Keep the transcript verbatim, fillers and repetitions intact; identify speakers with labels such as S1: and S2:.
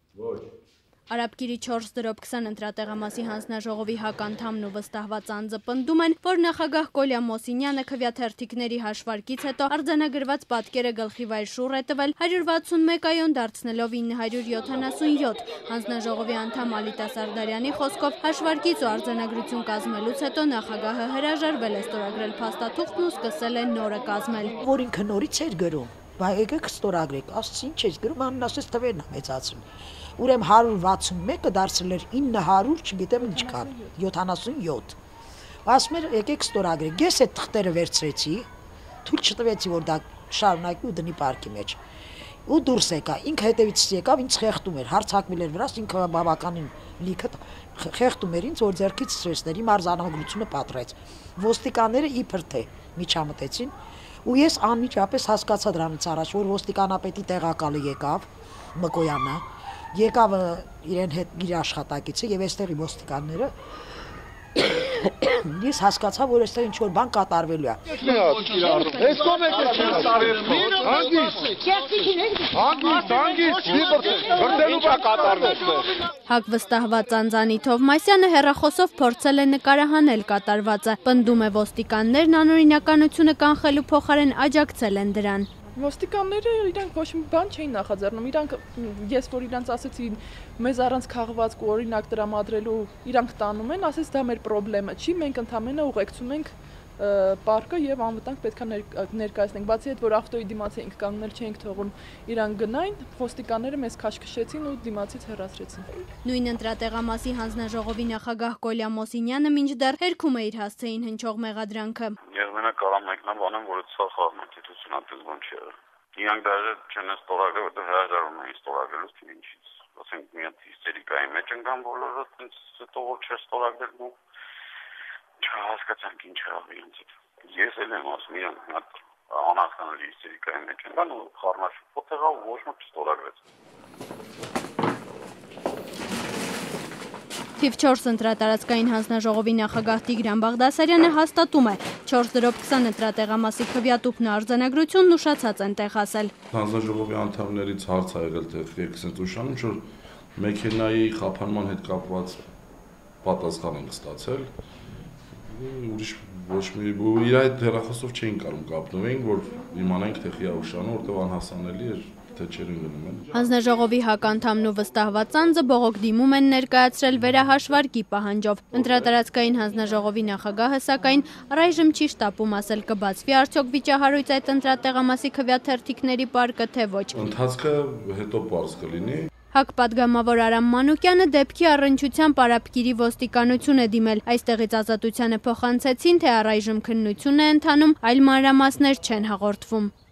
S1: Արաբկիրի չորս դրոպ քսան ընտրատեղամասի հանձնաժողովի հականդամն ու վստահված անձը պնդում են, որ նախագահ Կոլյա Մոսինյանը քվեաթերթիկների հաշվարկից հետո արձանագրված պատկերը գլխի վայր շուռ է տվել հարյուր վաթսունմեկ այոն դարձնելով ինը հարյուր յոթանասունյոթ։ Հանձնաժողովի անդամ Ալիտա Սարդարյանի խոսքով հաշվարկից ու արձանագրություն կազմելուց հետո նախագահը հրաժարվել է ստորագրել փաստաթուղթն ու սկսել է նորը կազմել։
S2: Որ ինքը նորից էր գրում, բայց եկեք ստորագրեք, ասեցի ինչ ես գրում, անն ասես թվերն մեծացնում։ Ուրեմն հարյուր վաթսունմեկը դարձել էր ինը հարյուր, չգիտեմ ինչքան, յոթանասունյոթ։ Ասում էր եկեք ստորագրեք, ես այդ թղթերը վերցրեցի, թույլ չտվեցի, որ դա շարունակի ու դնի պարկի մեջ։ Ու դուրս եկա, ինքը հետևից եկավ, ինձ խեղդում էր, հարցակվել էր վրաս, ինքը բավականին լիքը խեղդում էր ինձ, որ ձեռքից սրեցներ, իմ արձանագրությունը պատռեց։ Ոստիկանները իբր թե միջամտեցին, ու ես անմիջապես հասկացա դրանից առաջ, որ ոստիկանապետի տեղակալը եկավ, Մկոյանը, եկավ իրեն հետ իր աշխատակիցը եւ այստեղի ոստիկանները ես հասկացա, որ այստեղ ինչ որ բան կատարվելու է։
S3: Այս կողմը
S1: Հակ վստահված անձանի Թովմասյանը հեռախոսով փորձել է նկարահանել կատարվածը, պնդում է ոստիկաններն անօրինականությունը կանխելու փոխարեն աջակցել են դրան։
S4: Ոստիկանները իրանք ոչ մի բան չէին նախաձեռնում, իրանք ես որ իրանք ասեցի մեզ առանց քաղվածք ու օրինակ տրամադրելու իրանք տանում են, ասես դա մեր խնդրեմը չի, մենք ընդհանրապես ուղեկցում ենք պարկը եւ անվտանգ պետք է ներկայացնենք, բացի այդ որ ավտոյի դիմաց էինք կանգնել, չէինք թողում իրանք գնային, ոստիկանները մեզ քաշքշեցին ու դիմացից հեռացրեցին։
S1: Նույն ընտրատեղամասի հանձնաժողովի նախագահ Կոլյա Մոսինյանը մինչդեռ հերքում է իր հասցեին հնչող մեղադրանքը։
S5: Ես մենակ կարող մեկնաբանեմ, որ այդ սա խաղաղ բան չի եղել։ Իրանք даже չեն ստորագրել, որտեղ հրաժարվում էին ստորագրելուց թե ինչից։ Ասենք մի հատ հիստերիկայի մեջ ընկան բոլորը, այնց հետո որ չէր ստորագրել ու չհասկացանք ինչ եղավ իրենց հետ։ Ես էլ եմ ասում, իրանք մի հատ անհասկանալի հիստերիկայի մեջ ընկան ու խառնաշփոթ եղավ ու ոչ ոք չստորագրեց։
S1: Թիվ չորս ընտրատարածքային հանձնաժողովի նախագահ Տիգրան Բաղդասարյանը հաստատում է չորս դրոպ քսան ընտրատեղամասի քվեատուփն արձանագրությունն ուշացած են տեղ ասել։
S6: Հանձնաժողովի անդամներից հարց ա եղել թե եկեք ասենք ուշանում, որ մեքենայի խափանման հետ կապված պատասխան են ստացել։ Ուրիշ ոչ մի իր այդ հեռախոսով չէին կարող կապնվենք, որ իմանանք թե խիա ուշանում, որտեղ անհասանելի էր։
S1: Հանձնաժողովի հականդամն ու վստահված անձը բողոք դիմում են ներկայացրել վերահաշվարկի պահանջով։ Ընտրատարածքային հանձնաժողովի նախագահը սակայն առայժմ չի շտապում ասել կբացվի արդյոք վիճահարույց այդ ընտրատեղամասի քվեաթերթիկների պարկը թե ոչ։
S6: Ընթացքը հետո պարզ կլինի։
S1: Հակ պատգամավոր Արամ Մանուկյանը դեպքի առնչությամբ Արաբկիրի ոստիկանություն է դիմել։ Այստեղից ազատությանը փոխանցեցին, թե առայժմ քննություն է ընթանում, այլ մանրամասներ չեն հաղորդվում։